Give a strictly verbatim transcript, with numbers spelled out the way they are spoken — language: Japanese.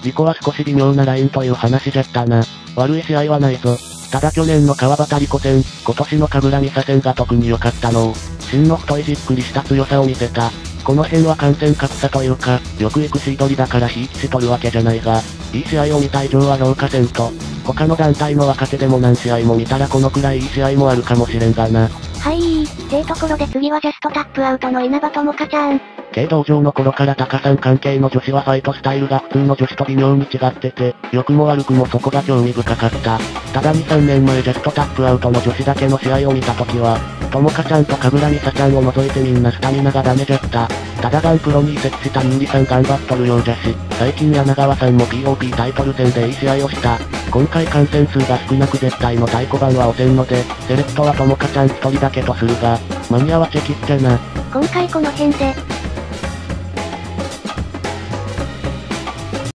リコは少し微妙なラインという話じゃったな。悪い試合はないぞ。ただ去年の川端莉子戦、今年の神楽美沙戦が特に良かったのう。芯の太いじっくりした強さを見せた。この辺は感染格差というか、よく行くシードリだからひいきしとるわけじゃないが、いい試合を見た以上は評価せんと。他の団体の若手でも何試合も見たらこのくらいいい試合もあるかもしれんがな。 はい、てところで次はジャストタップアウトの稲葉友香ちゃん。 軽道場の頃から高さん関係の女子はファイトスタイルが普通の女子と微妙に違ってて、良くも悪くもそこが興味深かった。ただに、さんねんまえジャストタップアウトの女子だけの試合を見た時は、友香ちゃんと神楽美沙ちゃんを除いてみんなスタミナがダメじゃった。ただガンプロに移籍したミンリさん頑張っとるようじゃし、最近柳川さんも ピーオーピー タイトル戦でいい試合をした。今回観戦数が少なく絶対の太鼓判は押せんので、セレクトは友香ちゃん一人だけとするが、間に合わせきっちゃな。 今回この辺で、